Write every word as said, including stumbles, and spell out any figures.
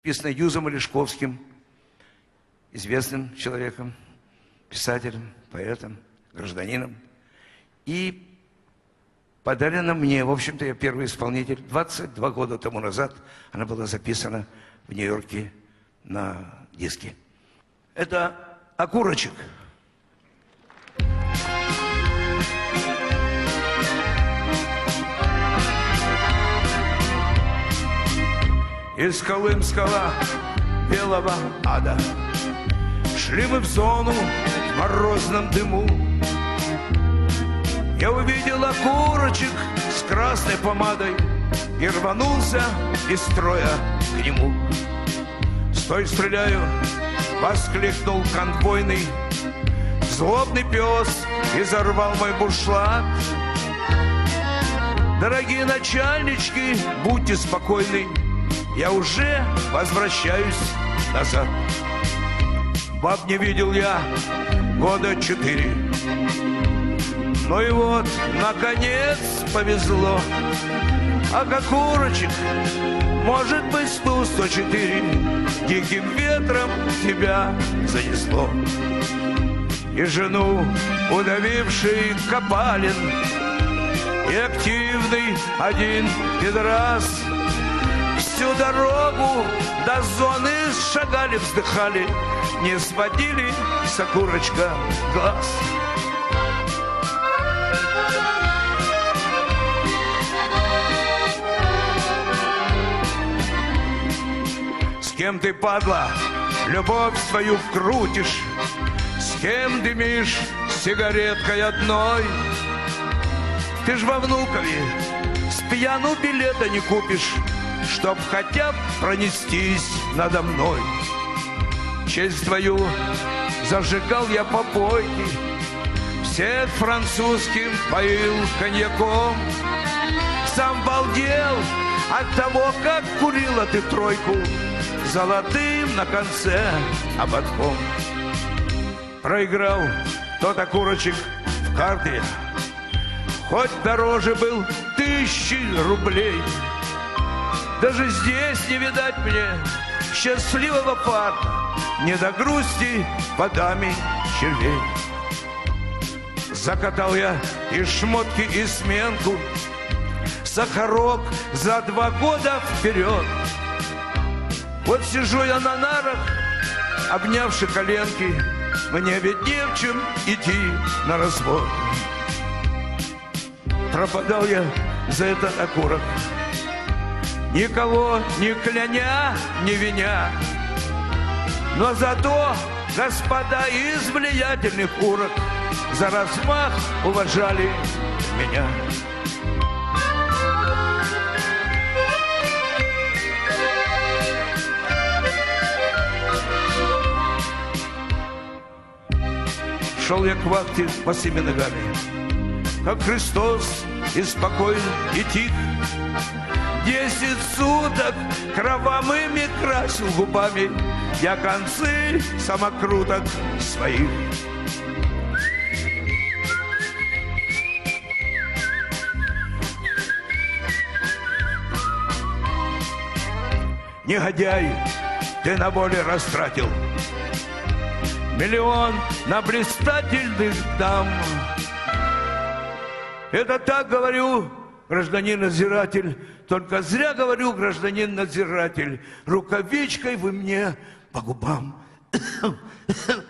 написано Юзом Олешковским, известным человеком, писателем, поэтом, гражданином. И подарена мне, в общем-то, я первый исполнитель. двадцать два года тому назад она была записана в Нью-Йорке на диске. Это «Окурочек». Из Колымского белого ада шли мы в зону в морозном дыму. Я увидел окурочек с красной помадой и рванулся из строя к нему. «Стой, стреляю!» — воскликнул конвойный. Злобный пес изорвал мой бушлат. Дорогие начальнички, будьте спокойны, я уже возвращаюсь назад. Баб не видел я года четыре. Ну и вот, наконец, повезло. А как окурочек, может быть, сто сто четыре, диким ветром тебя занесло. И жену, удавивший Копалин, и активный один пидорас, всю дорогу до зоны шагали, вздыхали, не сводили с окурочка глаз. С кем ты, падла, любовь свою крутишь? С кем дымишь сигареткой одной? Ты ж во Внукове с пьяну билета не купишь, чтоб хотя б пронестись надо мной. Честь твою зажигал я попойки, всех французским поил коньяком. Сам балдел от того, как курила ты тройку золотым на конце ободком. Проиграл тот окурочек в карты, хоть дороже был тысячи рублей. Даже здесь не видать мне счастливого парня, не до грусти водами червей. Закатал я и шмотки, и сменку, сахарок за два года вперед. Вот сижу я на нарах, обнявши коленки, мне ведь не в чем идти на развод. Пропадал я за этот окурок, никого не кляня, не виня. Но зато господа из влиятельных урок за размах уважали меня. Шел я к вахте босыми ногами, как Христос, и спокоен, и тих. Десять суток кровавыми красил губами я концы самокруток своих. Негодяй, ты на воле растратил миллион на блистательных дам. Это так говорю, гражданин-надзиратель, только зря говорю, гражданин-надзиратель, рукавичкой вы мне по губам